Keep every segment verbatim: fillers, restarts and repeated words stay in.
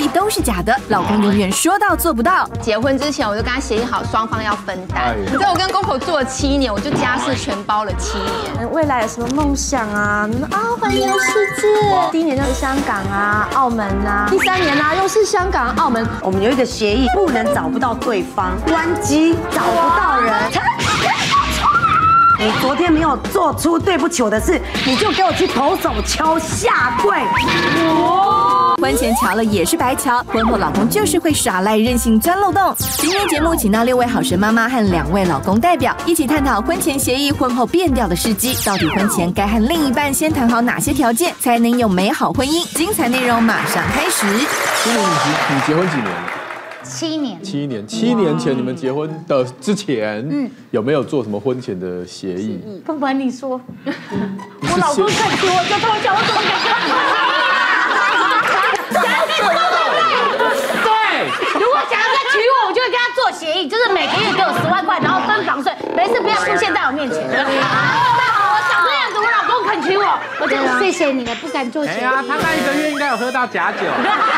都是假的，老公永远说到做不到。 结婚之前我就跟他协议好，双方要分担。你知道我跟公婆住了七年，我就家事全包了七年。 未来有什么梦想啊？你们啊，环游世界。第一年就是香港啊、澳门啊，第三年啊又是香港、澳门。 我们有一个协议，不能找不到对方，关机找不到人。你昨天没有做出对不起我的事，你就给我去投手敲下跪。 婚前瞧了也是白瞧，婚后老公就是会耍赖任性钻漏洞。今天节目请到六位好神妈妈和两位老公代表，一起探讨婚前协议、婚后变调的事迹。到底婚前该和另一半先谈好哪些条件，才能有美好婚姻？精彩内容马上开始。 今年你你结婚几年？ 七年， 七年，七年前你们结婚的之前，嗯，有没有做什么婚前的协议？ 不瞒你说，我老公看起我就偷笑，我怎么敢？对，如果想要再娶我，我就会跟他做协议，就是每个月给我十万块，然后分房税，没事不要出现在我面前。那好，我想这样子，我老公肯娶我，我就谢谢你了，不敢做协议。 哎呀，他那一个月应该有喝到假酒。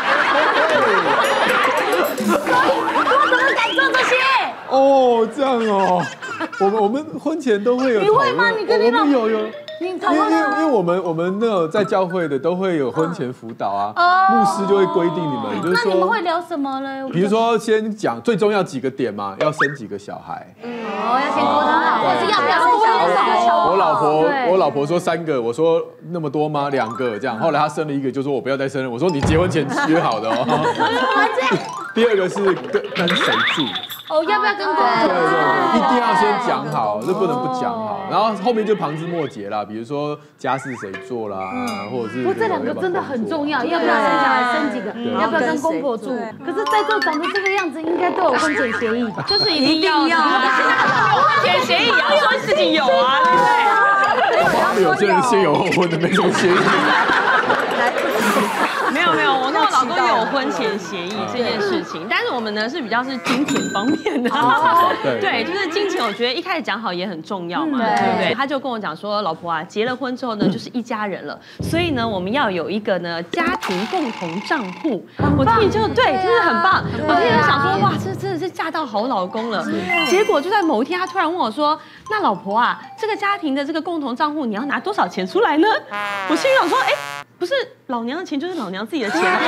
我怎么敢做这些？ 哦，这样哦，我们我们婚前都会有， 你会吗？你跟你老公有有。 因为因为因为我们我们那个在教会的都会有婚前辅导啊，牧师就会规定你们，就是说， 那你们会聊什么呢？ 比如说先讲最重要几个点嘛，要生几个小孩， 哦，要先沟通好，或是要不要生小孩？ 我老婆我老婆说三个，我说那么多吗？两个这样，后来她生了一个，就说我不要再生了，我说你结婚前约好的哦。第二个是跟跟谁住。 哦，要不要跟公婆？ 对对，一定要先讲好，这不能不讲好。然后后面就旁枝末节啦，比如说家事谁做啦，或者是。 不，这两个真的很重要，要不要生小孩，生几个，要不要跟公婆住？可是在座长得这个样子，应该都有婚前协议， 就是一定要的。婚前协议也要说自己有啊，对不对？有些人先有后婚的，没什么协议。 没有没有，我跟我老公也有婚前协议这件事情，但是我们呢是比较是金钱方面的，对，就是金钱，我觉得一开始讲好也很重要嘛，对不对？他就跟我讲说，老婆啊，结了婚之后呢，就是一家人了，所以呢，我们要有一个呢家庭共同账户。我听就对，真的很棒。我听就想说，哇，这真的是嫁到好老公了。结果就在某一天，他突然问我说，那老婆啊，这个家庭的这个共同账户，你要拿多少钱出来呢？我心里想说，哎。不是老娘的钱就是老娘自己的钱，对对，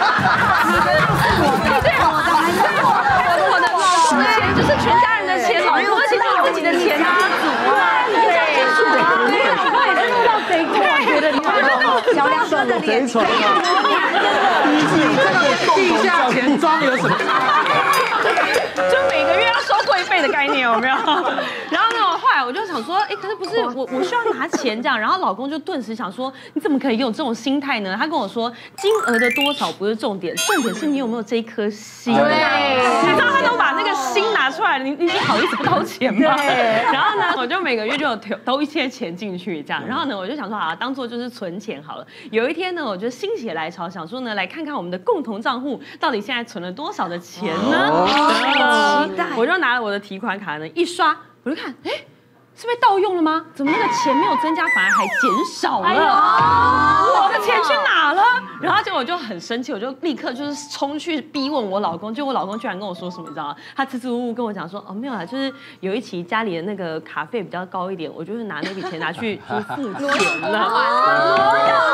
我的老公的钱就是全家人的钱，老婆的钱就是自己的钱啊，对，你讲清楚啊，我也是遇到贼过，我觉得你有小梁哥的脸， 贼丑啊！你这个地下钱庄有什么？ 就每个月要收会费的概念有没有？然后呢，后来我就想说，哎，可是不是我我需要拿钱这样，然后老公就顿时想说，你怎么可以有这种心态呢？他跟我说，金额的多少不是重点，重点是你有没有这一颗心。对，你知道他都把那个心拿出来了，你你好意思不掏钱吗？然后呢，我就每个月就有投一些钱进去这样，然后呢，我就想说啊，当做就是存钱好了。有一天呢，我就心血来潮，想说呢，来看看我们的共同账户到底现在存了多少的钱呢？我就拿了我的提款卡呢，一刷，我就看，哎，是被盗用了吗？怎么那个钱没有增加，反而还减少了？我的钱去哪了？然后结果我就很生气，我就立刻就是冲去逼问我老公，就我老公居然跟我说什么，你知道吗？他支支吾吾跟我讲说，哦没有啦，就是有一期家里的那个卡费比较高一点，我就是拿那笔钱拿去就付钱了。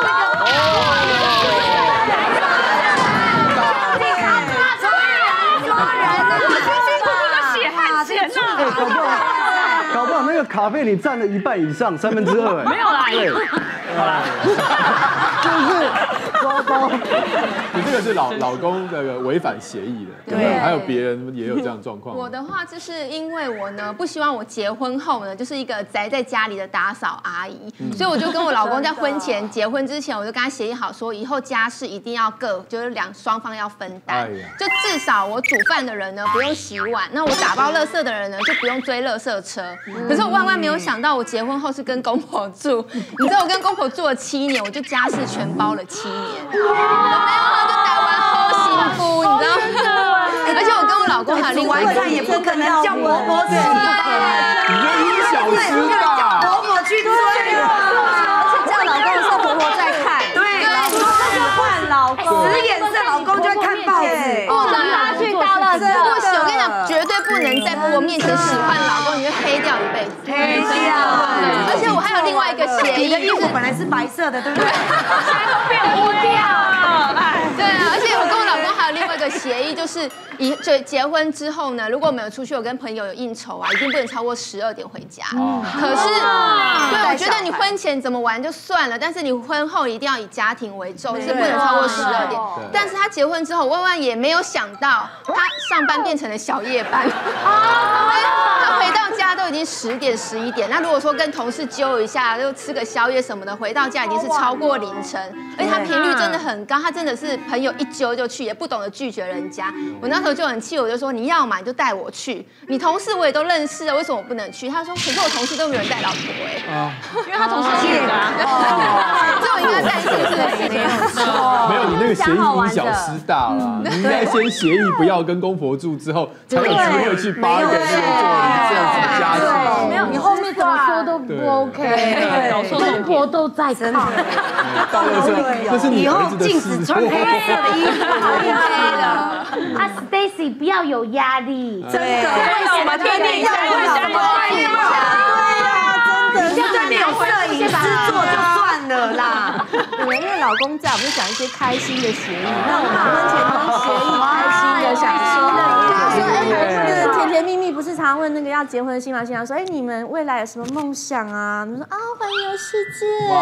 搞不好，搞不好那个卡费你占了一半以上，三分之二哎。 没有啦， 好啦，就是糟糕。 你这个是老老公那个违反协议的，对，还有别人也有这样的状况。 我的话就是因为我呢不希望我结婚后呢就是一个宅在家里的打扫阿姨，所以我就跟我老公在婚前结婚之前，我就跟他协议好说，以后家事一定要各就是两双方要分担，就至少我煮饭的人呢不用洗碗，那我打包垃圾的人呢就不用追垃圾车。可是我万万没有想到，我结婚后是跟公婆住，你知道我跟公婆住了七年，我就家事全包了七年，有没有啊？就台湾好幸福，你知道吗？而且我跟我老公还有另外一个， 也不可能叫婆婆吃饭， 你就一小时吧， 叫婆婆去追，而且叫老公的时候婆婆在看，对，老公就换老公，使眼色，老公就会看爸不能在婆婆面前使唤老公，你会黑掉一辈子。 黑掉。 而且我还有另外一个协议， 你的衣服本来是白色的，对不对？ 现在都变黑掉。 对啊，而且我跟我老公还有另外一个协议，就是以就结婚之后呢，如果我们有出去，我跟朋友有应酬啊，一定不能超过十二点回家。可是，对，我觉得你婚前怎么玩就算了，但是你婚后一定要以家庭为重，是不能超过十二点。但是他结婚之后，万万也没有想到，他上班变成了小夜班。他回到家都已经十点、十一点。那如果说跟同事揪一下，就吃个宵夜什么的，回到家已经是超过凌晨，而且他频率真的很高，他真的是朋友一揪就去，也不懂得拒绝人家。我那时候就很气，我就说你要嘛你就带我去，你同事我也都认识了，为什么我不能去？他说可是我同事都没有人带老婆哎， 因为他同事是啊， 这我应该带是不是？ 没有，你那个协议因小失大了，你应该先协议不要跟公婆住，之后才有机会去扒一个那个做这样子的家事。 没有，你后面怎么说都不 OK， 公婆都在看。 到了这，这是你儿子的禁止穿黑色的衣服，黑的。 啊 ，Stacy 不要有压力， 真的，为什么天天要为什么？对呀，真的，就算没有摄影师做就算了啦。 对，因为老公在，我们就讲一些开心的协议。那我们婚前都协议开心的，想说的，说哎，那个甜甜蜜蜜不是常问那个要结婚的新郎新娘说，哎，你们未来有什么梦想啊？你们说啊，环游世界。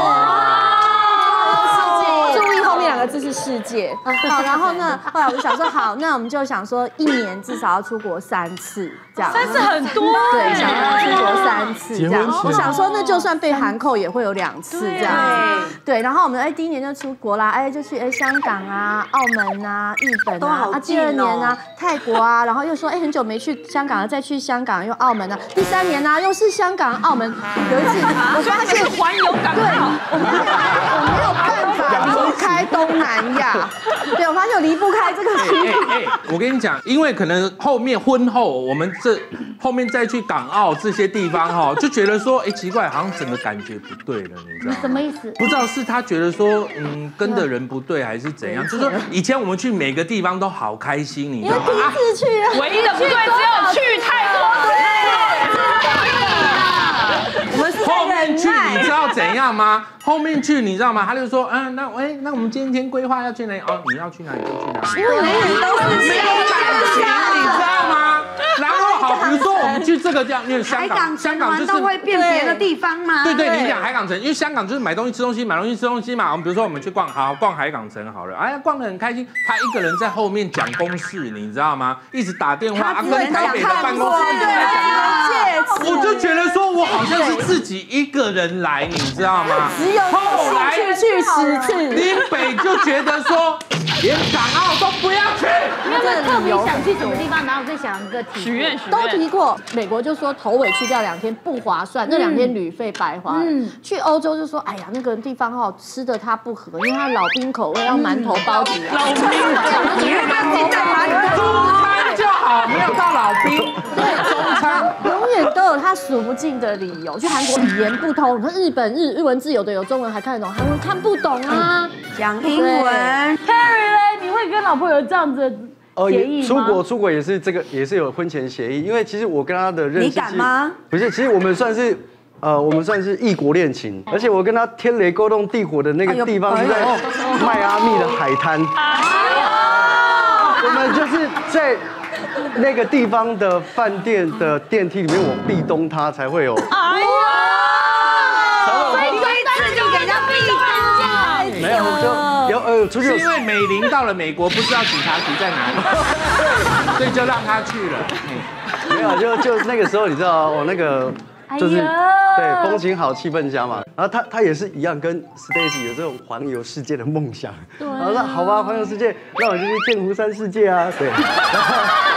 注意后面两个字是世界。好，然后呢，后来我就想说，好，那我们就想说，一年至少要出国三次，这样。 三次很多。 对，想要出国三次这样。我想说，那就算被含扣也会有两次这样子。对，然后我们哎第一年就出国啦，哎就去哎香港啊、澳门啊、日本啊，啊第二年呢泰国啊，然后又说哎很久没去香港了，再去香港又澳门啊，第三年呢又是香港、澳门。有一次我发现环游港澳， 我没有我没有办法离开东南亚，对我发现我离不开这个区域。 哎哎，我跟你讲，因为可能后面婚后我们这后面再去港澳这些地方哈，就觉得说哎奇怪，好像整个感觉不对了，你知道吗？ 什么意思？ 不知道是他觉得说嗯跟的人不对，还是怎样？就是说以前我们去每个地方都好开心，你知道吗？ 第一次去啊， 唯一的不对只有去泰国。 我们是后面去你知道怎样吗？后面去你知道吗？他就说，嗯，那哎，那我们今天规划要去哪里？哦，你要去哪里就去哪里。 因为永远都是没有感情，你知道吗？然后好，比如说我们去这个地方，因为香港，香港就是都会变别的地方吗？ 对对，你讲海港城，因为香港就是买东西吃东西，买东西吃东西嘛。我们比如说我们去逛，好逛海港城好了，哎呀，逛得很开心。他一个人在后面讲公事，你知道吗？一直打电话，跟台北的办公室一直在讲。我就觉得说我好像是自己一个人来，你知道吗？ 只有后来去去十次， 林北就觉得说连港澳都不要去。 没有特别想去什么地方，然后再想一个题许愿许愿都提过。美国就说头尾去掉两天不划算，那两天旅费白花。嗯，去欧洲就说，哎呀，那个地方哈吃的它不合，因为它老兵口味要馒头包子。 老兵口， 你看你在哪里？ 中餐就好，没有到老兵。对，中餐永远都有他数不尽的理由。去韩国语言不通，你看日本日日文字有的有中文还看得懂，韩文看不懂啊。 讲英文。 Harry 嘞，你会跟老婆有这样子的协议吗？ 出国出国也是这个，也是有婚前协议，因为其实我跟他的认识， 你敢吗？ 不是，其实我们算是。呃，我们算是异国恋情，而且我跟他天雷勾动地火的那个地方是在迈阿密的海滩，我们就是在那个地方的饭店的电梯里面，我壁咚他才会有。哎呀！ 所以这一次就给人家壁咚。 没有，就有呃出去。 是因为美玲到了美国不知道警察局在哪里，所以就让他去了。 没有，就就那个时候你知道，我那个。就是对风景好气氛佳嘛，然后他他也是一样，跟 Stacy 有这种环游世界的梦想。然后说好吧，环游世界，那我就去剑湖山世界啊，对。然后，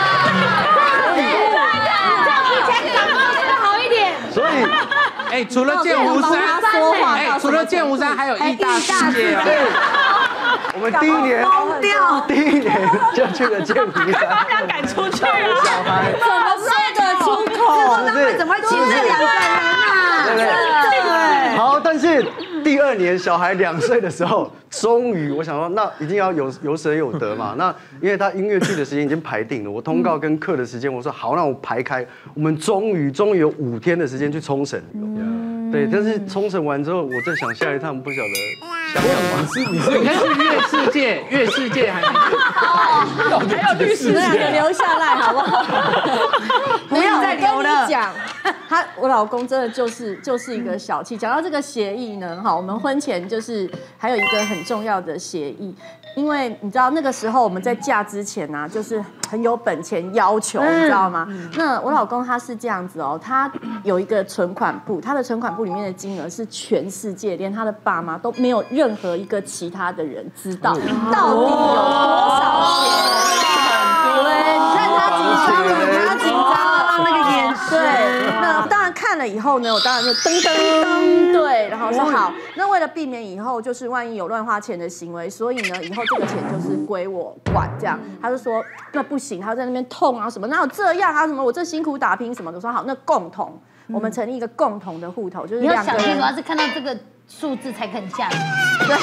这样比起来港澳真的好一点。 所以， 哎，除了剑湖山，哎，除了剑湖山还有义大世界啊。对。 我们第一年疯掉， 第一年就去了剑湖山， 把他赶出去了。 小孩怎么说得出口？他们怎么会亲这两个人啊？真的。 好，但是第二年小孩两岁的时候， 终于，我想说，那一定要有有舍有得嘛。那因为他音乐剧的时间已经排定了，我通告跟课的时间，我说好，那我排开。我们终于终于有五天的时间去冲绳。对，但是冲绳完之后，我在想下一趟不晓得香港吗？ 你是你是你看是月世界，月世界还没还有律师留下来好不好？不要再留了。讲，他我老公真的就是就是一个小气。讲到这个协议呢，哈，我们婚前就是还有一个很重要的协议。因为你知道那个时候我们在嫁之前呢、啊，就是很有本钱要求，你知道吗？那我老公他是这样子哦，他有一个存款簿，他的存款簿里面的金额是全世界连他的爸妈都没有任何一个其他的人知道到底有多少钱。对，你看他紧张了，他紧张了，那个眼神。对，那当然看了以后呢，我当然就噔噔噔，对，然后说好，那为了避免以后就是万一有乱花钱的行为，所以呢，以后这个钱就是归我管，这样。他就说那不行，他在那边痛啊什么，哪有这样啊什么，我这辛苦打拼什么的。我说好，那共同，我们成立一个共同的户头，就是你要两个人。 小心，主要是看到这个数字才肯嫁。 对，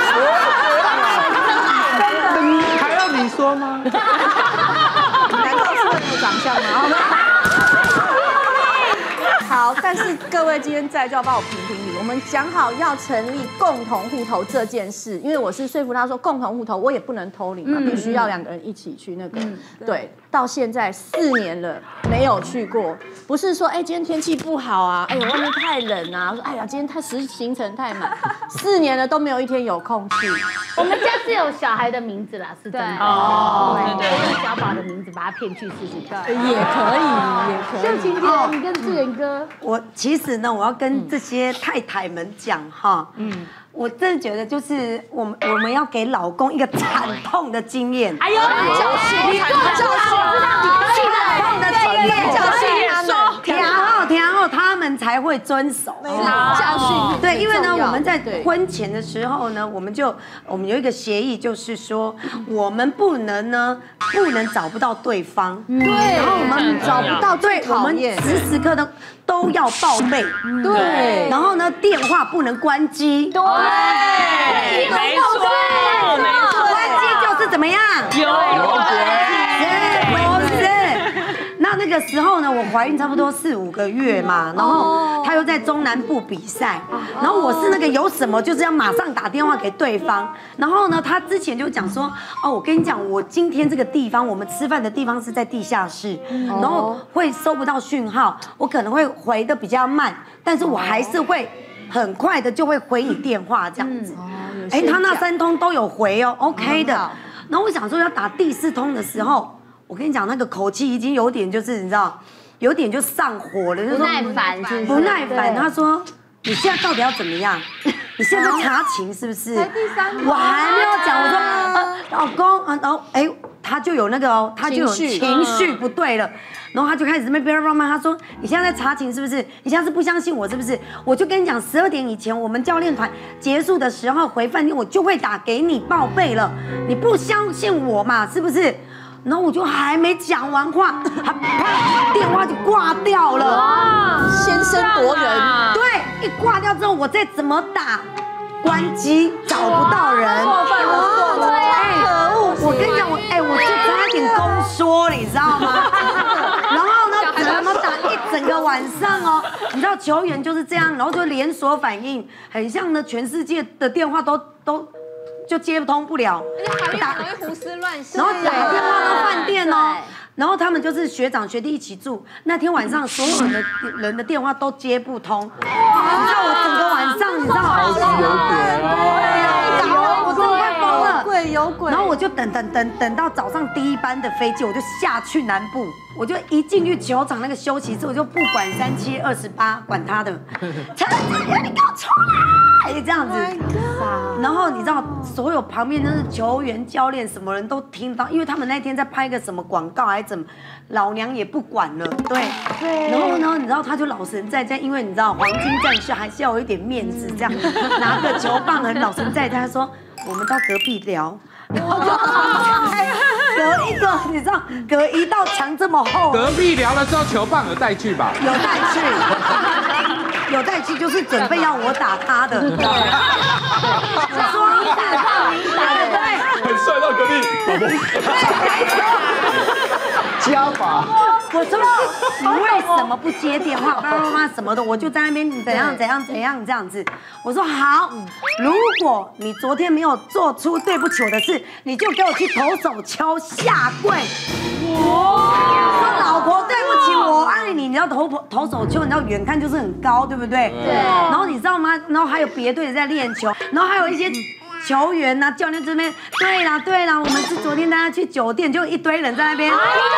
还要你说吗？ 难道是为了长相吗？好，但是各位今天在就要帮我评评理。我们讲好要成立共同户头这件事，因为我是说服他说共同户头我也不能偷领嘛，必须要两个人一起去那个。对，到现在四年了没有去过，不是说哎今天天气不好啊，哎呦外面太冷啊，说哎呀今天太时行程太满，四年了都没有一天有空去。 我们家是有小孩的名字啦，是真的。 哦， 对对对，用小宝的名字把他骗去试试看， 也可以，也可以。 像晴姐，你跟志远哥。 我其实呢，我要跟这些太太们讲哈，嗯，我真的觉得就是我们我们要给老公一个惨痛的经验， 哎呦，教训，教训，知道你气的痛的经验，教训他们，然后然后他们才会遵守， 教训。 对，因为呢，我们在婚前的时候呢，我们就我们有一个协议，就是说我们不能呢，不能找不到对方， 对，然后我们找不到， 对，我们时时刻都都要报备， 对， 然后呢，电话不能关机， 对， 没错，没错， 关机就是怎么样？ 有不是？那那个时候呢，我怀孕差不多四五个月嘛，然后他又在中南部比赛，然后我是那个有什么就是要马上打电话给对方，然后呢，他之前就讲说，哦，我跟你讲，我今天这个地方，我们吃饭的地方是在地下室，然后会收不到讯号，我可能会回的比较慢，但是我还是会很快的就会回你电话这样子。哎，他那三通都有回哦 ，OK 的。然后我想说要打第四通的时候，我跟你讲那个口气已经有点就是你知道，有点就上火了，就说不耐烦，是不耐烦。他说你现在到底要怎么样？你现在在查情是不是？ 才第三通， 我还没有讲，我说呃老公啊，然后哎他就有那个哦，他就有情绪不对了。然后他就开始在那边乱骂，他说：“你现在在查情是不是？你现在是不相信我是不是？我就跟你讲，十二点以前我们教练团结束的时候回饭店，我就会打给你报备了。你不相信我嘛？是不是？”然后我就还没讲完话，他啪电话就挂掉了。 哇，先声夺人。 对，一挂掉之后，我再怎么打，关机找不到人。 过分了，对，可恶！ 我跟你讲，我哎，我就差点宫缩，你知道吗？然后呢，怎么打一整个晚上哦？你知道球员就是这样，然后就连锁反应，很像呢，全世界的电话都都就接通不了， 打容易胡思乱想， 然后打电话到饭店哦。然后他们就是学长学弟一起住，那天晚上所有人的人的电话都接不通，你知道我整个晚上，你知道超级有鬼啊！我真的快疯了， 有鬼有鬼。 然后我就等等等等到早上第一班的飞机，我就下去南部，我就一进去球场那个休息室，我就不管三七二十八，管他的，陈子源你给我出来，这样子。然后你知道所有旁边都是球员、教练，什么人都听到，因为他们那天在拍个什么广告还是怎么，老娘也不管了，对。对。然后呢，你知道他就老神在在，因为你知道黄金战士还是要有一点面子，这样拿个球棒很老神在在，他说我们到隔壁聊。然后就隔一个，你知道，隔一道墙这么厚。 隔壁聊了之后，球棒有带去吧？ 有带去。 有带去就是准备要我打他的，对，说你打到你打的，对， 很帅到隔壁，老公， 加法。 我说你为什么不接电话？爸爸妈妈什么的，我就在那边怎样怎样怎样这样子。我说好，如果你昨天没有做出对不起我的事，你就给我去投手丘下跪。说老婆对不起，我爱你。你知道投投手丘，你知道远看就是很高，对不对？对。然后你知道吗？然后还有别队在练球，然后还有一些。球员呐、啊，教练这边，对啦对啦，我们是昨天大家去酒店，就一堆人在那边，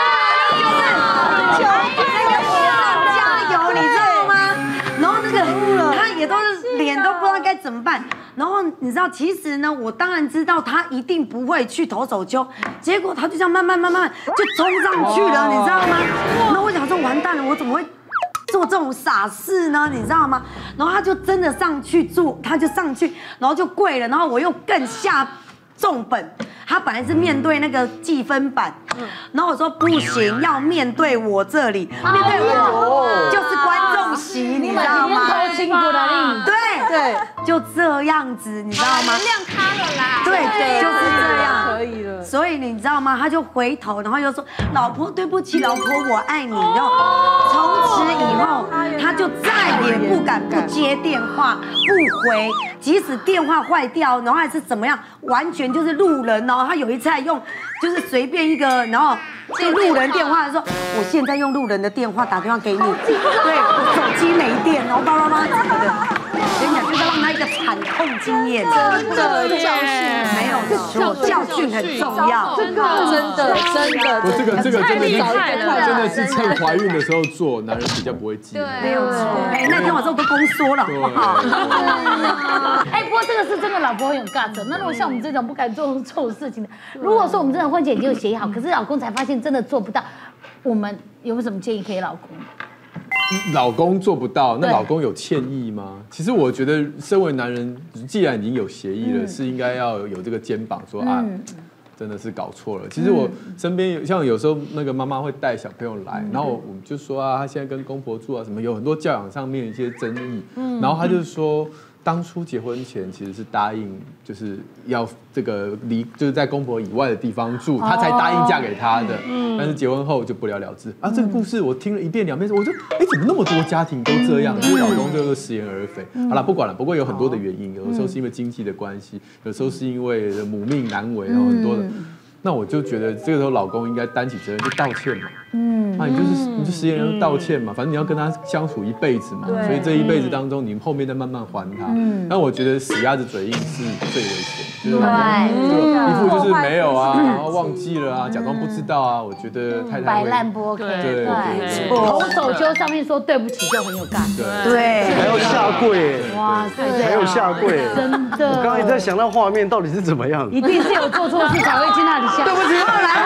就是球那个火上加油，你知道吗？然后那个他也都是脸都不知道该怎么办。然后你知道，其实呢，我当然知道他一定不会去投手丘，结果他就这样慢慢慢慢就冲上去了，你知道吗？然后我想说，完蛋了，我怎么会？做这种傻事呢，你知道吗？然后他就真的上去做，他就上去，然后就跪了，然后我又更下重本。他本来是面对那个计分板，然后我说不行，要面对我这里，面对我就是观众席，你知道吗？对对，就这样子，你知道吗？ 原谅他了啦。 对，就是这样， 可以了。 所以你知道吗？他就回头，然后又说：“老婆，对不起，老婆，我爱你。”然后从此以后，他就再也不敢不接电话，不回，即使电话坏掉，然后还是怎么样，完全就是路人哦。他有一次还用，就是随便一个，然后就路人电话说：“我现在用路人的电话打电话给你，对，我手机没电，然后叭叭叭什么的。”我跟你讲，就是让他一个惨痛经验， 真的教训没有错，教训很重要， 真的真的真的。 不，这个这个真的是真的是趁怀孕的时候做，男人比较不会记。 对， 没有错。哎，那天晚上都宫缩了，好不好？ 哎，不过这个是真的，老婆很有 guts。那如果像我们这种不敢做这种事情的，如果说我们真的婚前已经有协议好，可是老公才发现真的做不到，我们有没有什么建议给老公？ 老公做不到，那老公有歉意吗？其实我觉得，身为男人，既然已经有协议了，是应该要有这个肩膀说啊，真的是搞错了。其实我身边有像有时候那个妈妈会带小朋友来，然后我们就说啊，他现在跟公婆住啊，什么有很多教养上面一些争议，然后他就说。当初结婚前其实是答应，就是要这个离，就是在公婆以外的地方住，他才答应嫁给他的。嗯，但是结婚后就不了了之。啊，这个故事我听了一遍两遍，我就哎，怎么那么多家庭都这样？因为老公就是食言而肥。好了，不管了，不过有很多的原因，有的时候是因为经济的关系，有时候是因为母命难违，然后很多的。那我就觉得这个时候老公应该担起责任，就道歉嘛。嗯，那你就是你就食言而道歉嘛，反正你要跟他相处一辈子嘛，所以这一辈子当中，你后面再慢慢还他。嗯，但我觉得死鸭子嘴硬是最危险，就是一副就是没有啊，然后忘记了啊，假装不知道啊。我觉得太太摆烂不 OK。 对对， 投手丘上面说对不起就很有干。 对， 还要下跪， 哇塞， 还有下跪， 真的。 我刚才在想那画面到底是怎么样， 一定是有做错事才会去那里下。 对不起，后来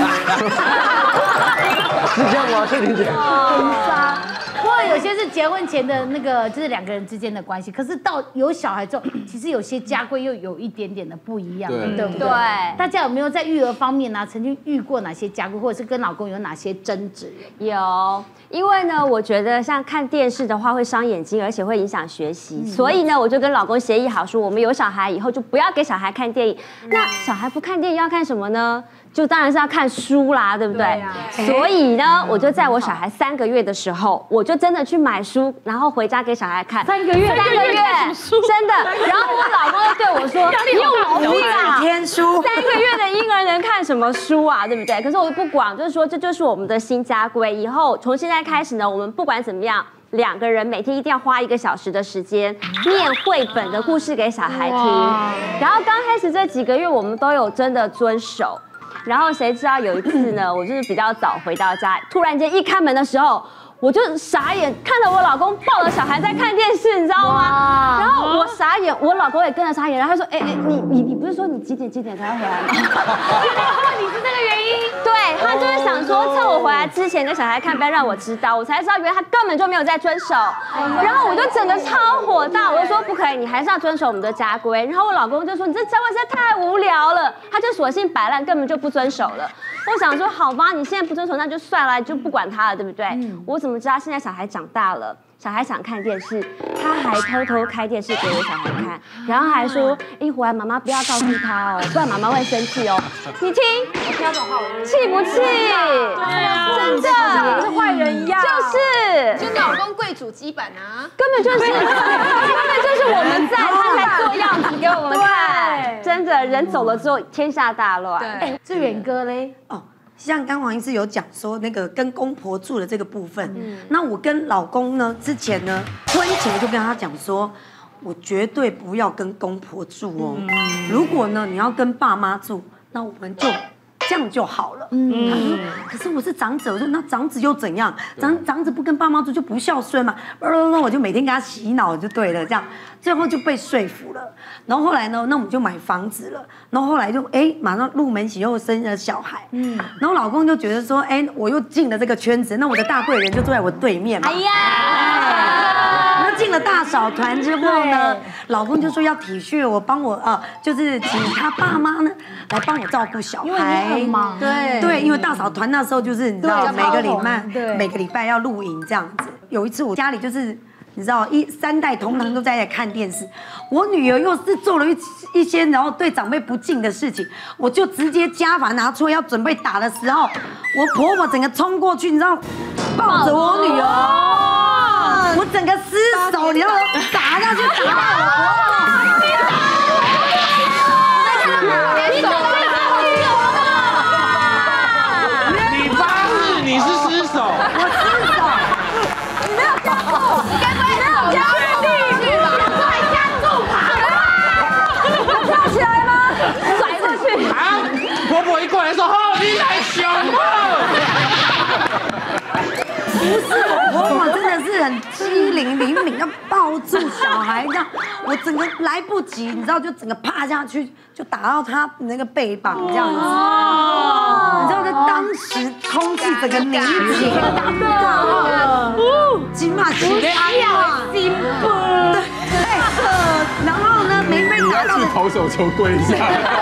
是这样吗？翠玲姐， 很傻。不过有些是结婚前的那个，就是两个人之间的关系。可是到有小孩之后，其实有些家规又有一点点的不一样，对不对？大家有没有在育儿方面呢、啊，曾经遇过哪些家规，或者是跟老公有哪些争执？ 有，因为呢，我觉得像看电视的话会伤眼睛，而且会影响学习，嗯、所以呢，我就跟老公协议好，说我们有小孩以后就不要给小孩看电影。那小孩不看电影要看什么呢？就当然是要看书啦，对不对？对啊、所以呢，我就在我小孩三个月的时候，我就真的去买书，然后回家给小孩看。 三个月， 三个月，真的。然后我老公就对我说：“你有毛病啊！ 天书， 三个月的婴儿能看什么书啊？对不对？”可是我不管，就是说这就是我们的新家规。以后从现在开始呢，我们不管怎么样。两个人每天一定要花一个小时的时间念绘本的故事给小孩听，然后刚开始这几个月我们都有真的遵守，然后谁知道有一次呢，我就是比较早回到家，突然间一开门的时候，我就傻眼，看到我老公抱着小孩在看电视，你知道吗？然后我傻眼，我老公也跟着傻眼，然后他说：“哎、欸、哎、欸，你你你不是说你几点几点才要回来吗？” 你是这个原因？ 对，他就是想说趁我回来之前跟小孩看，不要让我知道，我才知道原来他根本就没有在遵守。然后我就整个超火大，我就说不可以，你还是要遵守我们的家规。然后我老公就说你这家规实在太无聊了，他就索性摆烂，根本就不遵守了。我想说好吧，你现在不遵守那就算了，就不管他了，对不对？嗯、我怎么怎么知道现在小孩长大了？小孩想看电视，他还偷偷开电视给我小孩看，然后还说：“一会儿妈妈不要告诉他哦，不然妈妈会生气哦。”你听，气不气？对啊，真的跟坏人一样， 就是， 就老公贵主机板啊， 根本就是，根本就是我们在，他才做样子给我们看。真的，人走了之后，天下大乱。 哎，志远哥嘞？ 哦。像刚黄医师有讲说那个跟公婆住的这个部分，嗯、那我跟老公呢之前呢婚前我就跟他讲说，我绝对不要跟公婆住哦，嗯、如果呢你要跟爸妈住，那我们就这样就好了。嗯，他说可是我是长子，我说那长子又怎样？长长子不跟爸妈住就不孝顺嘛，那我就每天给他洗脑就对了，这样最后就被说服了。然后后来呢，那我们就买房子了。然后后来就哎，马上入门喜又生了小孩。嗯，然后老公就觉得说，哎，我又进了这个圈子，那我的大贵人就坐在我对面嘛。哎呀，那进了大嫂团之后呢，老公就说要体恤我，帮我呃，就是请他爸妈呢来帮我照顾小孩。因为你很忙。对对，因为大嫂团那时候就是你知道，每个礼拜每个礼拜要露营这样子。有一次我家里就是。你知道，一三代同堂都在看电视，我女儿又是做了一一些然后对长辈不敬的事情，我就直接家法拿出来要准备打的时候，我婆婆整个冲过去，你知道，抱着我女儿，我整个失手，你知道，打下去打到我婆婆。 你发誓你是失手？ 我失手。你没有看过？该不会没有加入去吧？快加入吧！跳起来吗？甩过去。 啊！婆婆一过来说：“哦，你来凶了。” 不是，我婆婆真的是很机灵灵敏，要抱住小孩这样，我整个来不及，你知道，就整个趴下去，就打到他那个背膀这样子。哦，你知道，在当时空气整个凝结，金马起来啊，金箔，对，然后呢，没被打到， 去跑手球跪一下。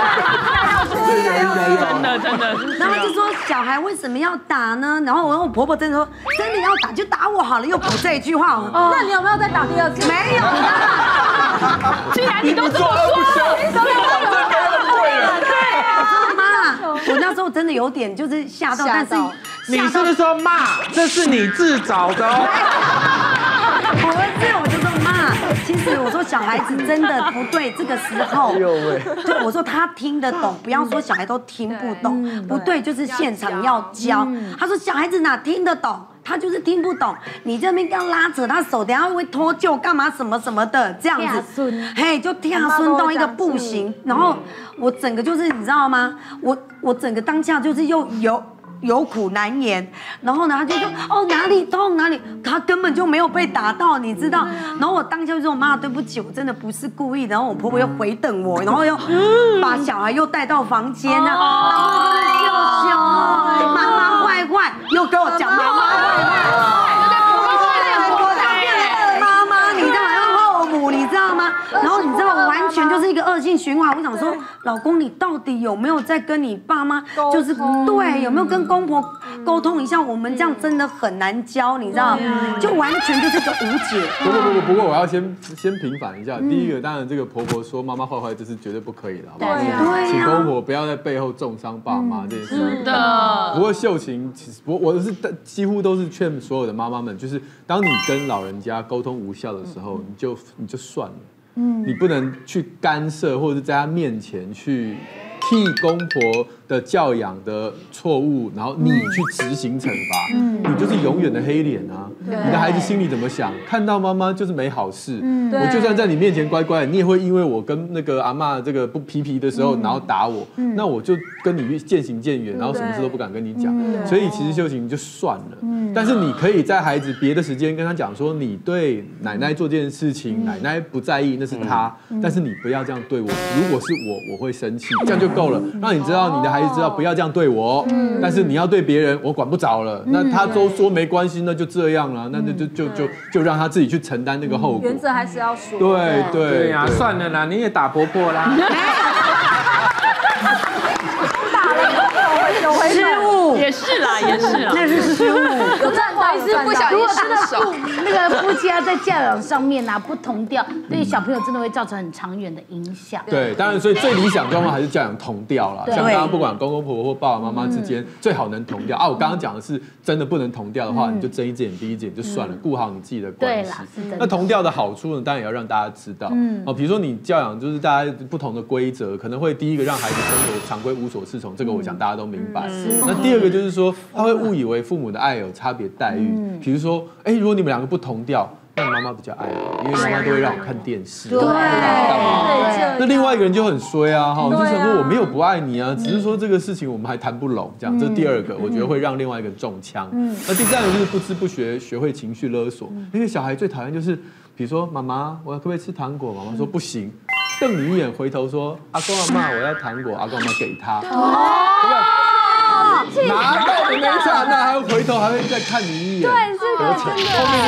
真的真的， 然后他就说小孩为什么要打呢？然后我我婆婆真的说真的要打就打我好了，又补这一句话。 哦，那你有没有再打第二次？ 没有啦。 既然你都这么说， 你怎么有这么贵了？对，妈，我那时候真的有点就是吓到，但是你是不是说妈，这是你自找的哦？ 我是我就说妈，其实我说小孩子真的不对，这个时候，对，我说他听得懂，不要说小孩都听不懂，不对就是现场要教。他说小孩子哪听得懂，他就是听不懂，你这边刚拉扯他手，等下会脱臼干嘛什么什么的这样子，嘿，就跳孙到一个不行，然后我整个就是你知道吗？我我整个当下就是又有。有苦难言，然后呢，他就说哦哪里痛哪里，他根本就没有被打到，你知道。然后我当下就说妈对不起，我真的不是故意。然后我婆婆又回瞪我，然后又把小孩又带到房间啊，然后就是秀秀，妈妈坏坏，又跟我讲妈妈坏坏，我当变成二妈妈，你知道吗？后母，你知道吗？然后你知道完全就是一个恶性循环。我想说，老公你到底有没有在跟你爸妈，就是对有没有跟公婆沟通一下？我们这样真的很难教，你知道，就完全就是个无解。 不不不不，不过我要先先平反一下。第一个，当然这个婆婆说妈妈坏坏，这是绝对不可以的，好不好？ 对， 请公婆不要在背后重伤爸妈这件事。 是的。 不过秀琴，其实我我是几乎都是劝所有的妈妈们，就是当你跟老人家沟通无效的时候，你就你就算了。嗯，你不能去干涉，或者是在他面前去替公婆的教养的错误，然后你去执行惩罚，嗯，你就是永远的黑脸啊！你的孩子心里怎么想？看到妈妈就是没好事，嗯，我就算在你面前乖乖，你也会因为我跟那个阿嬷这个不皮皮的时候，然后打我，那我就跟你渐行渐远，然后什么事都不敢跟你讲。所以其实秀琴就算了，但是你可以在孩子别的时间跟他讲说，你对奶奶做这件事情，奶奶不在意，那是他，但是你不要这样对我。如果是我，我会生气，这样就够了，让你知道你的孩子知道不要这样对我，嗯，但是你要对别人，我管不着了。嗯，那他都说没关系，那就这样了，那就就就就就让他自己去承担那个后果。 原则还是要说。 对对对呀，算了啦，你也打婆婆啦。 打了有回有回失误也是啦，也是啦， 那是失误。 有站到是不小心失手。 手。 那个夫妻啊，在教养上面啊不同调，对小朋友真的会造成很长远的影响。 对，当然，所以最理想状况还是教养同调啦。像刚刚不管公公婆婆或爸爸妈妈之间，最好能同调啊。我刚刚讲的是真的不能同调的话，你就睁一只眼闭一只眼就算了，顾好你自己的关系。那同调的好处呢，当然也要让大家知道。哦，比如说你教养就是大家不同的规则，可能会第一个让孩子生活常规无所适从，这个我想大家都明白。那第二个就是说，他会误以为父母的爱有差别待遇。比如说，哎，如果你们两个不同调，那妈妈比较爱我，因为妈妈都会让我看电视，对，那另外一个人就很衰啊，哈，就想说我没有不爱你啊，只是说这个事情我们还谈不拢，这样，这是第二个，我觉得会让另外一个中枪。那第三个就是不知不觉学会情绪勒索，因为小孩最讨厌就是，比如说妈妈，我可不可以吃糖果？妈妈说不行。瞪你一眼，回头说：“阿公阿嬷，我要糖果。”阿公阿嬷给他，对不对？拿到你没刹那，还会回头，还会再看你一眼。 对，这个真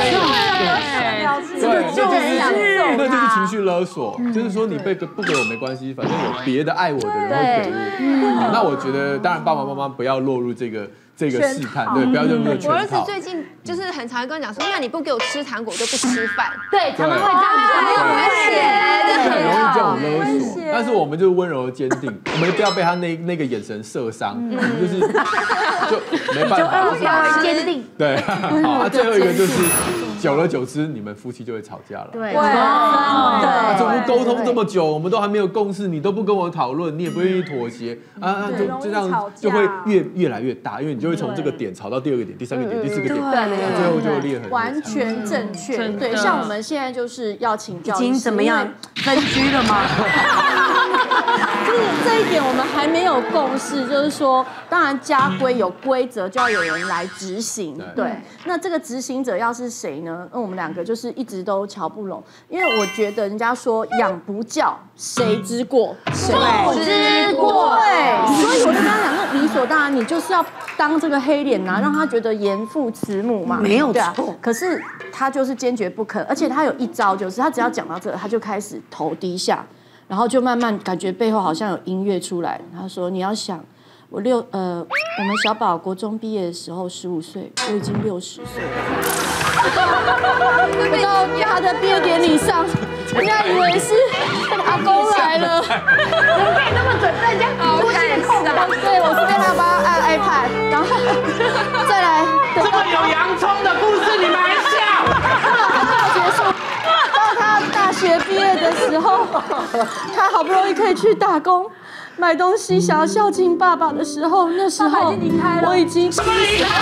的，对，就是那就是情绪勒索，就是说你被不给我没关系，反正有别的爱我的人会给我。那我觉得，当然爸爸妈妈不要落入这个。这个试探，对，不要用这个圈套。 我儿子最近就是很常跟我讲说，那你不给我吃糖果，我就不吃饭。 对，常常会这样子， 很危险， 很容易这种勒索。但是我们就温柔的坚定，我们不要被他那那个眼神射伤，我们就是就没办法， 要坚定。 对，好，最后一个就是。久了久之，你们夫妻就会吵架了。 对， 对，怎么沟通这么久，我们都还没有共识，你都不跟我讨论，你也不愿意妥协啊，就这样就会越越来越大，因为你就会从这个点吵到第二个点、第三个点、第四个点，最后就裂痕。 完全正确。对，像我们现在就是要请教， 已经怎么样分居了吗？ 就是这一点我们还没有共识，就是说，当然家规有规则，就要有人来执行。对，那这个执行者要是谁呢？那我们两个就是一直都瞧不拢，因为我觉得人家说养不教，谁之过？谁之过？ 对，所以我就跟他讲，那理所当然，你就是要当这个黑脸啊，让他觉得严父慈母嘛， 没有错。 可是他就是坚决不肯，而且他有一招，就是他只要讲到这个，他就开始头低下。然后就慢慢感觉背后好像有音乐出来。他说：“你要想，我六呃，我们小宝国中毕业的时候十五岁，我已经六十岁了。到他的毕业典礼上，人家以为是阿公来了，怎么可以那么准？人家好看啊！对，我是被他帮他按 iPad， 然后再来这么有洋葱的故事，你们还笑？ 到结束。”到他大学毕业的时候，他好不容易可以去打工买东西，想要孝敬爸爸的时候，那时候我已经什么离开？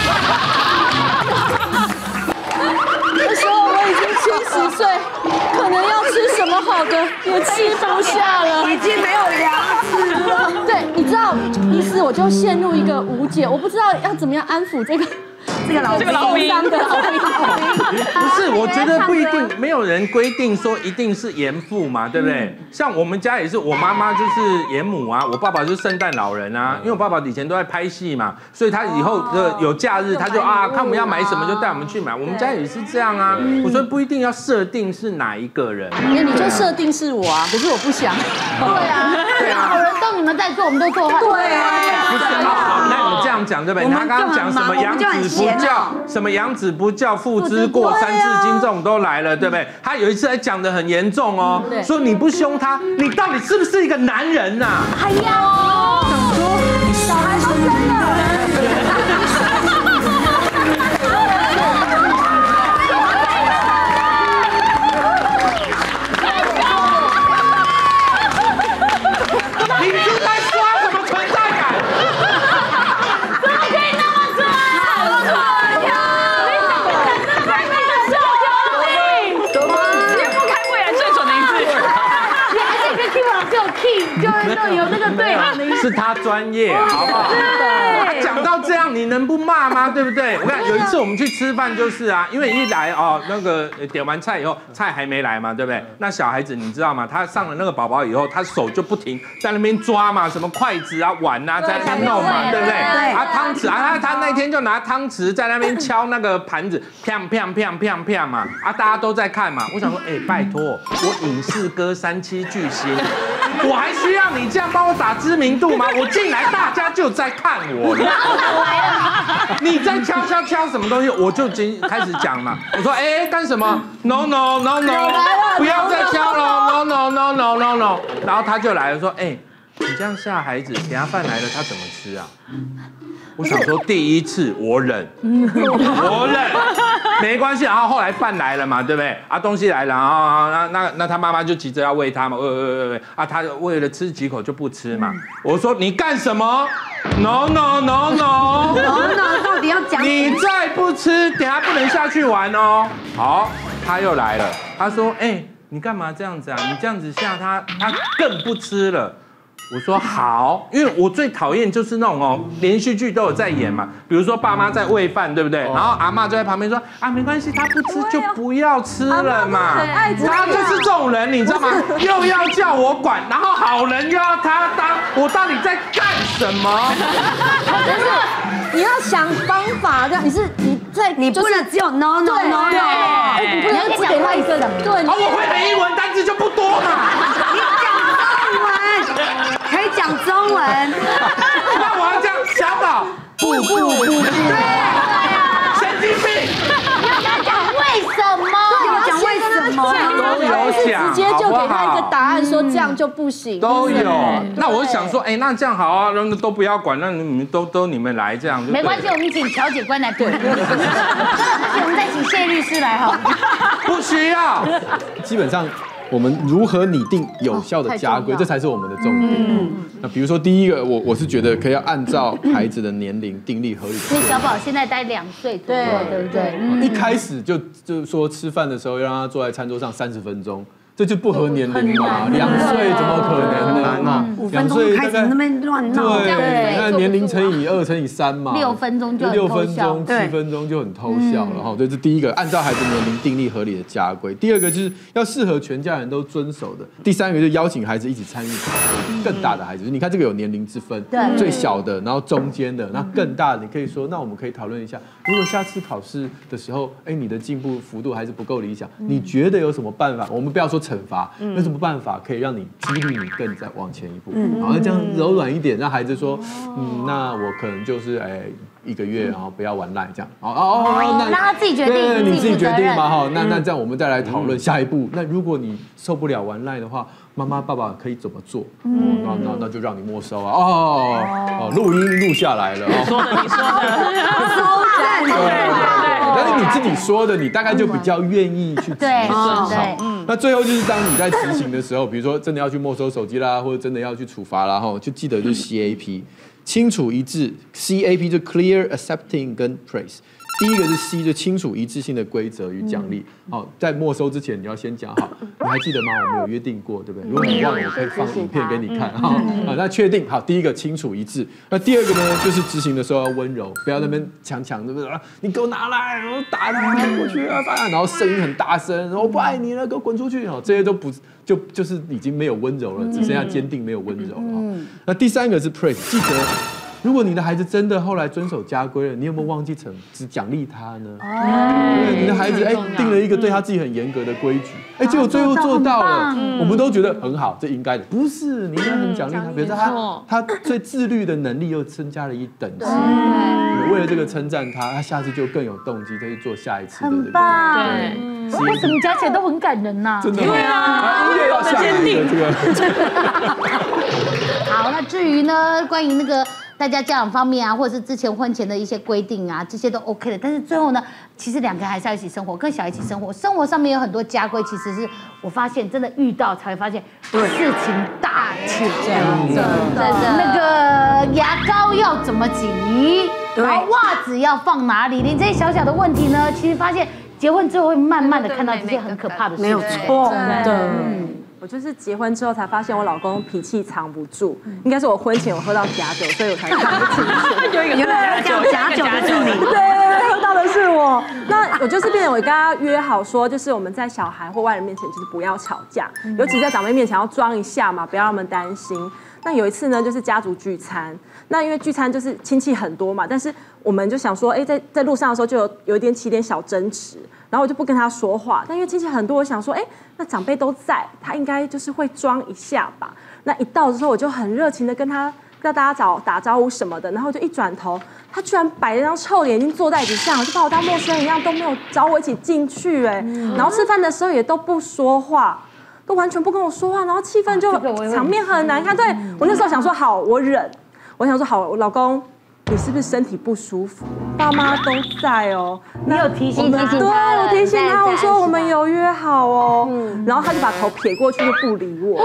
那时候我已经七十岁，可能要吃什么好的也吃不下了， 已经没有牙齿了。 对，你知道，意思我就陷入一个无解，我不知道要怎么样安抚这个。这个老这个老兵， 不是，我觉得不一定，没有人规定说一定是严父嘛，对不对？像我们家也是，我妈妈就是严母啊，我爸爸就是圣诞老人啊，因为我爸爸以前都在拍戏嘛，所以他以后的有假日，他就啊，看我们要买什么就带我们去买。我们家也是这样啊，我说不一定要设定是哪一个人， 因为你就设定是我啊，可是我不想。 对啊，对啊，好人都你们在做，我们都做坏。 对啊， 不是，好，那你这样讲对不对？他刚刚讲什么养子不教，什么养子不教，父之过，三字经这种都来了，对不对？他有一次还讲得很严重哦，说你不凶他，你到底是不是一个男人呐？ 哎呀， 想说小孩都生了。 你是在刷什么存在感？ 怎么可以那么准？那么准呀！没想到真的开那个小小兵， 什么？揭不开未来最准的一次。 你而且跟 Kim 老师有 key， 就是那有那个对行的意思。 是他专业，好不好？对。讲到这样，你能不骂吗？对不对？我看有一次我们去吃饭就是啊，因为一来哦，那个点完菜以后，菜还没来嘛，对不对？那小孩子你知道吗？他上了那个宝宝以后，他手就不停在那边抓嘛，什么筷子啊、碗啊，在那边弄嘛，对不对？啊，汤匙啊，他他那天就拿汤匙在那边敲那个盘子，啪啪啪啪啪嘛，啊，大家都在看嘛。我想说，哎，拜托，我影视歌三七巨星， 我还需要你这样帮我打知名度吗？我进来大家就在看我了。你在敲敲敲什么东西？我就经开始讲嘛。我说哎干什么 ？No no no no， 不要再敲了 ！No no no no no no。然后他就来了说哎，你这样吓孩子，等下饭来了他怎么吃啊？我想说第一次我忍，我忍，没关系。然后后来饭来了嘛，对不对？啊，东西来了，然后那那那他妈妈就急着要喂他嘛，喂喂喂喂，啊，他为了吃几口就不吃嘛。我说你干什么 ？No no no no no no， 到底要讲？ 你再不吃，等下不能下去玩哦。好，他又来了，他说，哎，你干嘛这样子啊？你这样子吓他，他更不吃了。我说好，因为我最讨厌就是那种哦，连续剧都有在演嘛，比如说爸妈在喂饭，对不对？然后阿嬷就在旁边说啊，没关系，他不吃就不要吃了嘛。他就是这种人，你知道吗？又要叫我管，然后好人又要他当，我到底在干什么？ 但是你要想方法，这样你是你在你不能只有 no no no no， 你不能只给他一个对。 啊，我会的英文单词就不多嘛。 可以讲中文， 那我要这样，小宝，不不不不，对，神经病， 要讲为什么？ 要讲为什么？ 都有讲， 直接就给他一个答案，说这样就不行。 都有。那我想说，哎，那这样好啊，然后都不要管，那你们都都你们来这样。 没关系，我们请调解官来对。而且我们再请谢律师来哈。 不需要。 基本上。我们如何拟定有效的家规，这才是我们的重点。嗯，那比如说第一个，我我是觉得可以要按照孩子的年龄订立合理的。 所以小宝现在待两岁左右，对不对？ 一开始就就是说吃饭的时候要让他坐在餐桌上三十分钟。这就不合年龄嘛，两岁怎么可能呢？那五分钟开始那边乱闹， 对，那年龄乘以二乘以三嘛， 六分钟就六分钟七分钟就很偷笑了哈。这是第一个，按照孩子年龄订立合理的家规。第二个就是要适合全家人都遵守的。第三个就是邀请孩子一起参与讨论，更大的孩子，你看这个有年龄之分，最小的，然后中间的，然后更大的，你可以说，那我们可以讨论一下，如果下次考试的时候，哎，你的进步幅度还是不够理想，你觉得有什么办法？我们不要说惩罚，有什么办法可以让你激励你更再往前一步？然后这样柔软一点，让孩子说，嗯，那我可能就是哎一个月，然后不要玩赖这样。哦哦， 那让他自己决定， 对，你自己决定嘛哈。那那这样我们再来讨论下一步。那如果你受不了玩赖的话，妈妈爸爸可以怎么做？嗯，那那那就让你没收啊。哦哦，录音录下来了。 你说的，你说的， 收证。 对对对。但是你自己说的，你大概就比较愿意去执行。好，那最后就是当你在执行的时候，比如说真的要去没收手机啦，或者真的要去处罚啦，哈，就记得就是 C A P， 清楚一致。C A P 就 Clear, Accepting 跟 Praise。第一个是 C， 就清楚一致性的规则与奖励。好，在没收之前你要先讲好，你还记得吗？我们有约定过，对不对？如果你忘了，我可以放影片给你看。哈，啊，那确定好，第一个清楚一致。那第二个呢，就是执行的时候要温柔，不要那边强强的，啊，你给我拿来，我打他过去啊，然后声音很大声，我不爱你了，给我滚出去。哦，这些都不就就是已经没有温柔了，只剩下坚定，没有温柔了。那第三个是 praise， 记得。如果你的孩子真的后来遵守家规了，你有没有忘记惩只奖励他呢？哦，对，你的孩子哎定了一个对他自己很严格的规矩，哎，结果最后做到了，我们都觉得很好，这应该的。不是，你应该很奖励他，比如说他他最自律的能力又增加了一等级。对，为了这个称赞他，他下次就更有动机再去做下一次的这个。 很棒，对。为什么讲起来都很感人呐？ 真的吗？对啊，音乐要下来的这个。 好，那至于呢，关于那个。大家家长方面啊，或者是之前婚前的一些规定啊，这些都 OK 的。但是最后呢，其实两个人还是要一起生活，跟小孩一起生活。生活上面有很多家规，其实是我发现真的遇到才会发现事情大起来。真的，那个牙膏要怎么挤，然后袜子要放哪里，连这些小小的问题呢，其实发现结婚之后会慢慢的看到这些很可怕的事情。 没有错，真的。 我就是结婚之后才发现我老公脾气藏不住，应该是我婚前有喝到假酒，所以我才看不清楚。 有一个假酒，假酒的是你， 对，喝到的是我。那我就是变成我跟他约好说，就是我们在小孩或外人面前就是不要吵架，尤其在长辈面前要装一下嘛，不要让他们担心。那有一次呢，就是家族聚餐，那因为聚餐就是亲戚很多嘛，但是我们就想说，哎，在在路上的时候就有有一点起点小争执。然后我就不跟他说话，但因为亲戚很多，我想说，哎，那长辈都在，他应该就是会装一下吧。 那一到之后，我就很热情的跟他跟大家找打招呼什么的，然后就一转头，他居然摆了张臭脸，已经坐在椅子上，就把我当陌生人一样，都没有找我一起进去哎。然后吃饭的时候也都不说话。都完全不跟我说话，然后气氛就场面很难看。对我那时候想说好，我忍。我想说好，我老公，你是不是身体不舒服？爸妈都在哦。 你有提醒提醒对，我提醒他，我说我们有约好哦。然后他就把头撇过去，就不理我。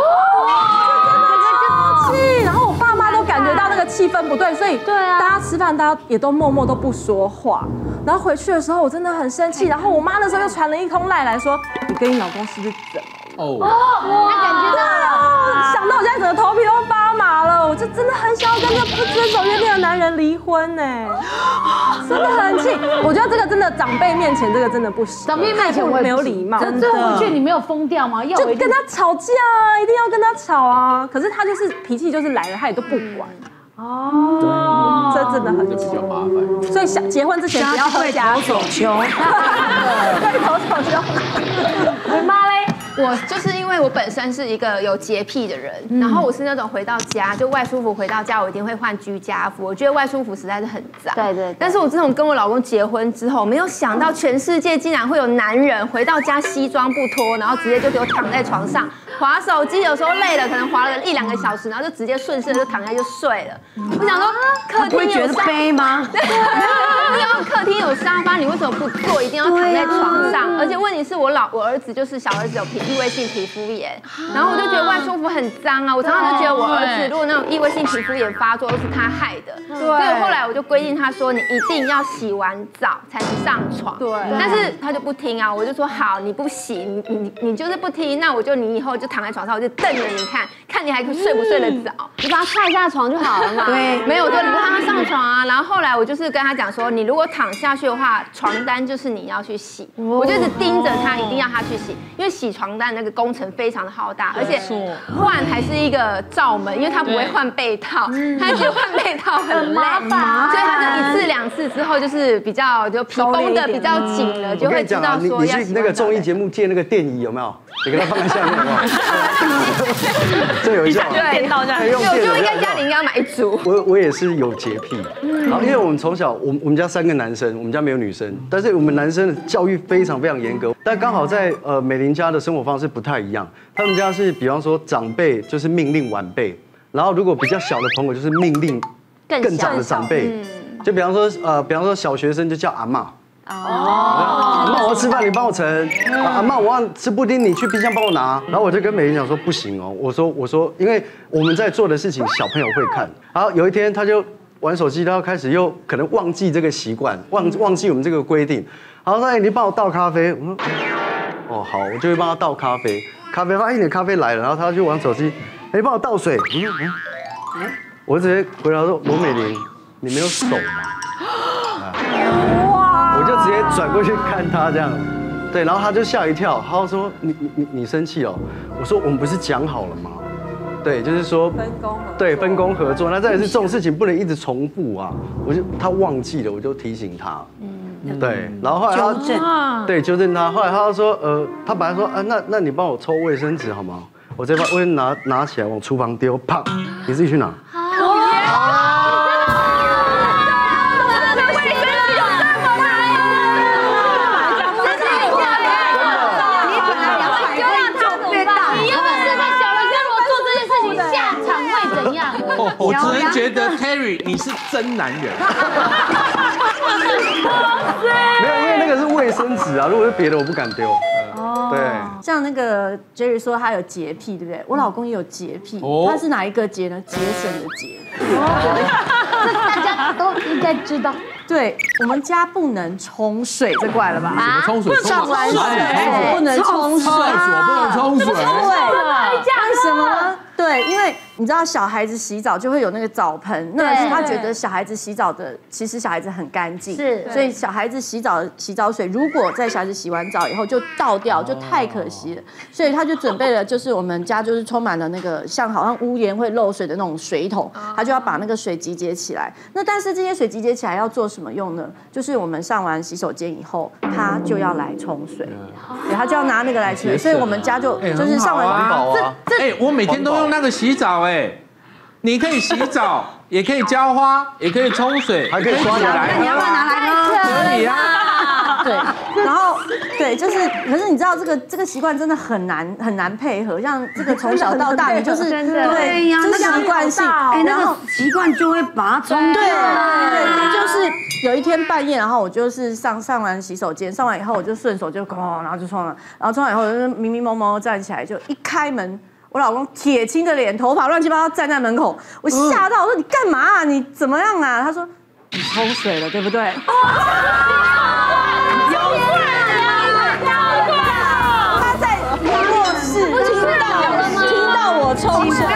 哦，气。然后我爸妈都感觉到那个气氛不对，所以对啊，大家吃饭大家也都默默都不说话。然后回去的时候我真的很生气，然后我妈那时候又传了一通赖来说，你跟你老公是不是怎么？ 哦，他感觉到了， 想到我现在整个头皮都发麻了，我就真的很想要跟这不遵守约定的男人离婚呢，真的很气。我觉得这个真的长辈面前这个真的不行， 长辈面前没有礼貌。 最后回去你没有疯掉吗？ 就跟他吵架啊，一定要跟他吵啊。可是他就是脾气就是来了，他也都不管。哦，对，这真的很比较麻烦。 所以想结婚之前不要喝假酒，对头手球。 你妈嘞？我就是因为我本身是一个有洁癖的人，然后我是那种回到家就外出服回到家，我一定会换居家服。我觉得外出服实在是很脏。 对对。 但是我自从跟我老公结婚之后，没有想到全世界竟然会有男人回到家西装不脱，然后直接就给我躺在床上滑手机，有时候累了可能滑了一两个小时，然后就直接顺势就躺下就睡了。我想说，客厅有沙飞吗？ 然后客厅有沙发，你为什么不坐？一定要躺在床上？而且问题是我老我儿子就是小儿子有皮异位性皮肤炎，然后我就觉得外出服很脏啊。我常常就觉得我儿子如果那种异位性皮肤炎发作都是他害的，所以后来我就规定他说你一定要洗完澡才能上床。对，但是他就不听啊，我就说好，你不洗，你你你就是不听，那我就你以后就躺在床上，我就瞪着你看，看你还睡不睡得着。 你把他踹下床就好了嘛。 对，没有，我就不让他上床啊。然后后来我就是跟他讲说，你如果躺下去的话，床单就是你要去洗。我就一直盯着他，一定要他去洗，因为洗床单那个工程非常的浩大，而且换还是一个罩门，因为他不会换被套，他觉得换被套很麻烦，所以他就一次两次之后就是比较就皮绷的比较紧了，就会知道说要洗。 你去那个综艺节目借那个电椅有没有？你给他放在下面好不好？这有效， 对，我就应该家里应该买一组。 我我也是有洁癖，然后因为我们从小，我我们家三个男生，我们家没有女生，但是我们男生的教育非常非常严格，但刚好在呃美玲家的生活方式不太一样，他们家是比方说长辈就是命令晚辈，然后如果比较小的朋友就是命令更长的长辈，就比方说呃比方说小学生就叫阿嬷。哦，阿嬷我要吃饭，你帮我盛。阿嬷我要吃布丁，你去冰箱帮我拿。然后我就跟美玲讲说不行哦，我说我说，因为我们在做的事情小朋友会看。然后有一天他就玩手机，他开始又可能忘记这个习惯，忘忘记我们这个规定。然后说哎，你帮我倒咖啡。我说哦好，我就会帮他倒咖啡。咖啡发现你的咖啡来了，然后他就玩手机，哎，你帮我倒水。嗯，我直接回答说罗美玲，你没有手吗？我就直接转过去看他这样，对，然后他就吓一跳，他说你你你你生气哦？我说我们不是讲好了吗？对，就是说分工对分工合作，那再来是这种事情不能一直重复啊。我就他忘记了，我就提醒他，嗯，对，然后后来他纠正，对纠正他，后来他就说呃，他本来说啊那那你帮我抽卫生纸好吗？我直接把卫生拿拿起来往厨房丢，啪，你自己去拿。 我只能觉得 Terry 你是真男人。 没有，因为那个是卫生纸啊，如果是别的我不敢丢。哦，对。 像那个 Jerry 说他有洁癖，对不对？我老公也有洁癖，他是哪一个洁呢？节省的节。 这大家都应该知道。 对，我们家不能冲水，这怪了吧？ 什么冲水？ 上完水不能冲水， 厕所不能冲水。 对，为什么呢？对，因为你知道小孩子洗澡就会有那个澡盆，那是他觉得小孩子洗澡的，其实小孩子很干净，是，所以小孩子洗澡洗澡水，如果在小孩子洗完澡以后就倒掉，就太可惜了，所以他就准备了，就是我们家就是充满了那个像好像屋檐会漏水的那种水桶，他就要把那个水集结起来。那但是这些水集结起来要做什么用呢？就是我们上完洗手间以后，他就要来冲水，对，他就要拿那个来冲水，所以我们家就就是上完这这，哎，我每天都用那个洗澡哎，你可以洗澡，也可以浇花，也可以冲水， 还可以刷牙。 那你要不要拿来喝？ 可以啊。 对，然后对，就是，可是你知道这个这个习惯真的很难很难配合，像这个从小到大，你就是对呀，就是习惯性， 哎，那个习惯就会把它冲掉。 对，就是有一天半夜，然后我就是上上完洗手间，上完以后我就顺手就哐，然后就冲了，然后冲完以后就是迷迷蒙蒙站起来，就一开门。我老公铁青的脸，头发乱七八糟，站在门口，我吓到，我说你干嘛啊？你怎么样啊？他说你冲水了，对不对？他在卧室听到听到我冲水，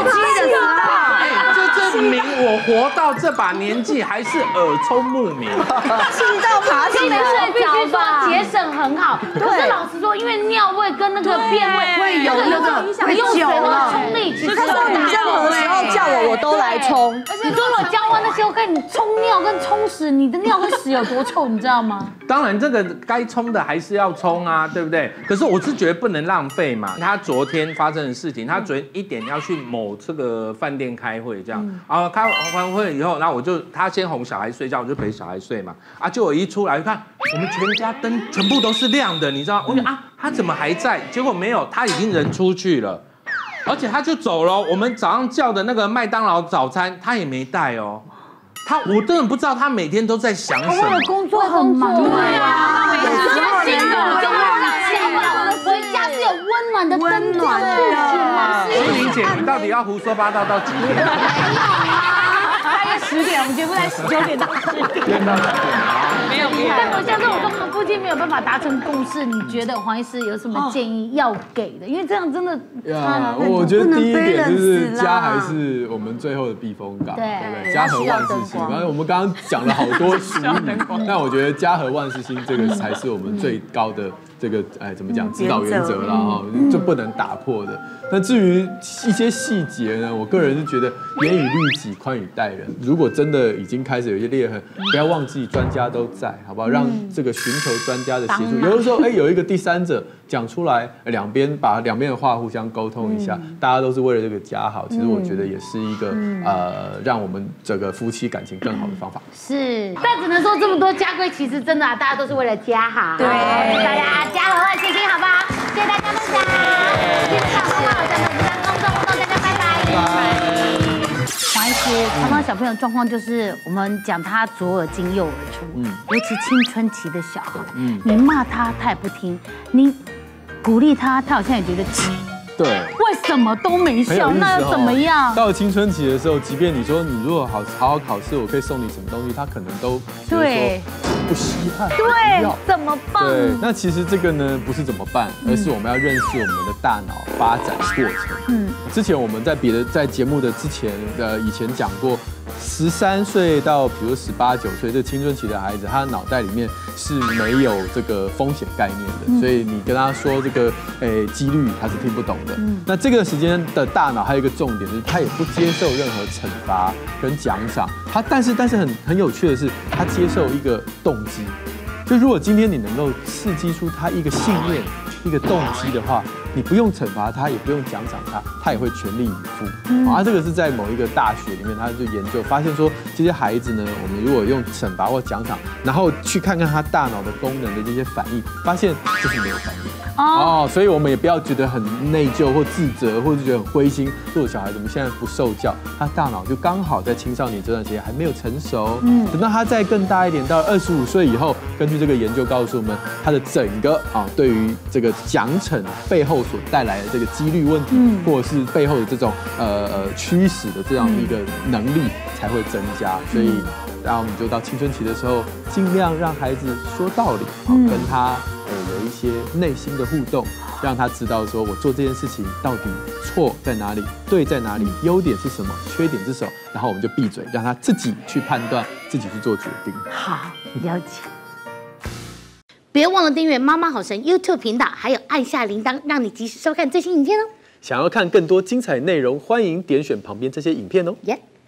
这证明我活到这把年纪还是耳聪目明， 气到爬起来。 必须说节省很好，可是老实说，因为尿味跟那个便味会有那个影响， 你用水或者冲力， 他说你任何时候叫我，我都来冲。 而且如果浇花那些，我跟你冲尿跟冲屎，你的尿跟屎有多臭，你知道吗？ 当然，这个该冲的还是要冲啊，对不对？可是我是觉得不能浪费嘛。他昨天发生的事情，他昨天一点要去某这个饭店开会，这样，然后开完会以后，然后我就他先哄小孩睡觉，我就陪小孩睡嘛。啊，就我一出来看，我们全家灯全部都是亮的，你知道？我想啊，他怎么还在？结果没有，他已经人出去了，而且他就走了。我们早上叫的那个麦当劳早餐，他也没带哦。他我根本不知道他每天都在想什么。 为了工作很忙，对啊，每次辛苦就会让下班回家是有温暖的灯光的。 心玲姐，你到底要胡说八道到几点？ 大概十点，我们节目在九点到十点。 练到十点。没有没有。 但我像这种状况，夫妻没有办法达成共识，你觉得黄医师有什么建议要给的？因为这样真的呀，我觉得第一点就是家还是我们最后的避风港，对不对？家和万事兴。反正我们刚刚讲了好多俗语，但我觉得家和万事兴这个才是我们最高的这个哎怎么讲指导原则啦哈，就不能打破的。那至于一些细节呢，我个人是觉得严以律己，宽以待人。如果真的已经开始有一些裂痕，不要忘记专家都在，好不好？让这个寻求专家的协助。有的时候，哎，有一个第三者讲出来，两边把两边的话互相沟通一下，大家都是为了这个家好。其实我觉得也是一个呃，让我们这个夫妻感情更好的方法。 是，但只能说这么多家规，其实真的啊，大家都是为了家好。对，大家家和万事兴，好不好？谢谢大家分享。谢谢小朋友，咱们不要空中互动，大家拜拜。黄医师，常常小朋友状况就是我们讲他左耳进右耳出，嗯，尤其青春期的小孩，嗯，你骂他他也不听，你鼓励他，他好像也觉得气。 对， 为什么都没效？那要怎么样？ 到了青春期的时候，即便你说你如果好好好考试，我可以送你什么东西，他可能都对不稀罕， 对，怎么办？ 对，那其实这个呢不是怎么办，而是我们要认识我们的大脑发展过程。嗯，之前我们在别的在节目的之前呃以前讲过，十三岁到比如十八九岁这青春期的孩子，他的脑袋里面是没有这个风险概念的，所以你跟他说这个诶几率，他是听不懂的。嗯，那这个时间的大脑还有一个重点，就是他也不接受任何惩罚跟奖赏。他但是但是很很有趣的是，他接受一个动机。就如果今天你能够刺激出他一个信念、一个动机的话，你不用惩罚他，也不用奖赏他，他也会全力以赴。嗯、啊，这个是在某一个大学里面，他就研究发现说，这些孩子呢，我们如果用惩罚或奖赏，然后去看看他大脑的功能的这些反应，发现就是没有反应。哦，所以我们也不要觉得很内疚或自责，或者觉得很灰心。这个小孩怎么现在不受教？他大脑就刚好在青少年这段时间还没有成熟。嗯，等到他再更大一点，到二十五岁以后，根据这个研究告诉我们，他的整个啊，对于这个奖惩背后所带来的这个几率问题，嗯、或者是背后的这种呃呃驱使的这样一个能力才会增加。所以，然后我们就到青春期的时候，尽量让孩子说道理，啊，跟他。呃，有一些内心的互动，让他知道说我做这件事情到底错在哪里，对在哪里，优点是什么，缺点是什么，然后我们就闭嘴，让他自己去判断，自己去做决定。 好，了解。别忘了订阅妈妈好神 YouTube 频道，还有按下铃铛，让你及时收看最新影片哦。 想要看更多精彩内容，欢迎点选旁边这些影片哦。耶、yeah